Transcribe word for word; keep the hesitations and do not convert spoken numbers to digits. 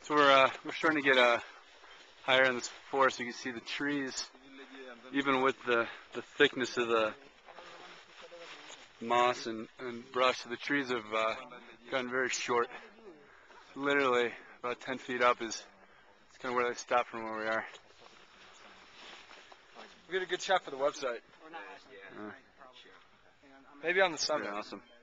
So we're uh, we're starting to get uh, higher in this forest. You can see the trees, even with the the thickness of the moss and, and brush. The trees have uh, gotten very short. Literally about ten feet up is kind of where they stop from where we are. We get a good shot for the website. Uh, Maybe on the summit. Awesome.